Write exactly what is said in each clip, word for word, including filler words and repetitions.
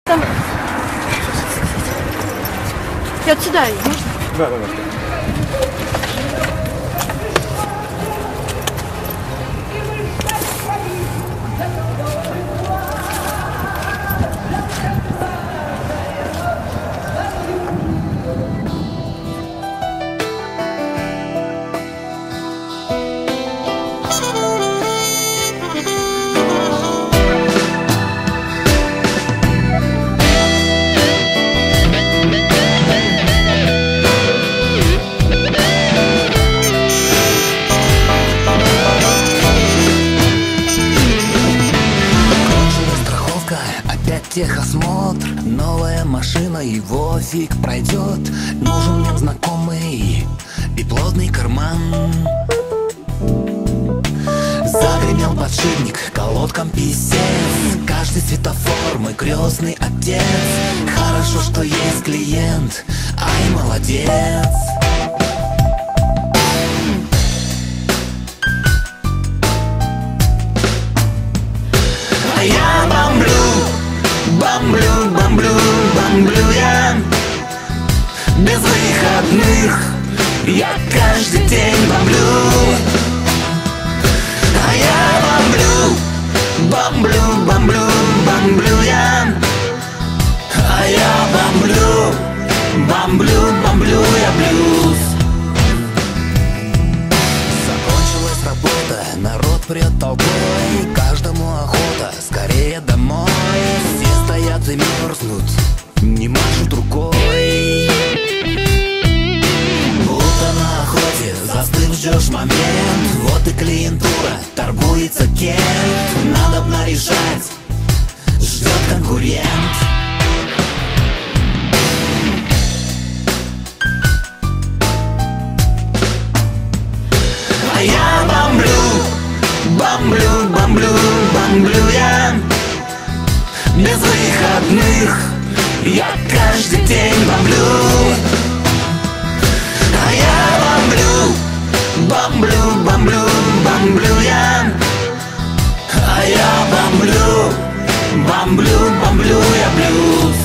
Там... И вот сюда, можно? Да, да, да. Техосмотр, новая машина, его фиг пройдет. Нужен мне знакомый и плотный карман. Загремел подшипник, колодком писец. Каждый светофор мой крестный отец. Хорошо, что есть клиент, ай, молодец. А я бомблю, бомблю, бомблю, бомблю я без выходных, я каждый день бомблю. А я бомблю, бомблю, бомблю, бомблю я. А я бомблю, бомблю, бомблю я блюз. Закончилась работа, народ прет толпой, каждому охота скорее домой. Все стоят и мерзнут, не машут рукой. Будто на охоте застыв ждешь момент. Вот и клиентура, торгуется кем. Надо решать, ждет конкурент. А я бомблю, бомблю, бомблю, бомблю я без выходных, я каждый день бомблю. А я бомблю, бомблю, бомблю, бомблю я. А я бомблю, бомблю, бомблю я блюз.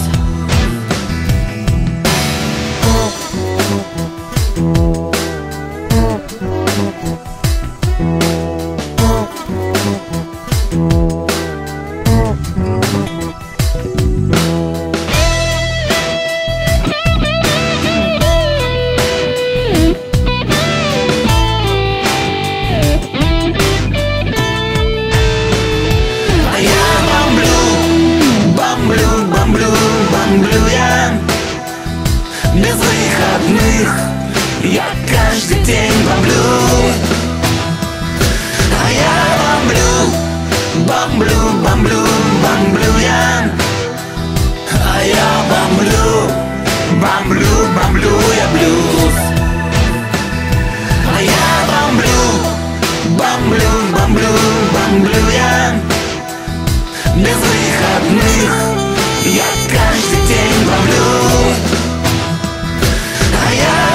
Без выходных, я каждый день бомблю. А я бомблю, бомблю, бомблю, бомблю я. А я бомблю, бомблю, бомблю я блюз. А я бомблю, бомблю, бомблю, бомблю я. Без выходных, я каждый день бомблю. А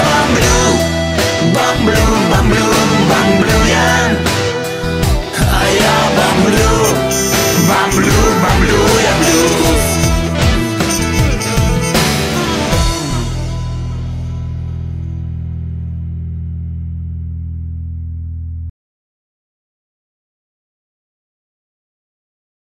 я бомблю, бомблю, бомблю, бомблю я. А я бомблю, бомблю, бомблю я блюз.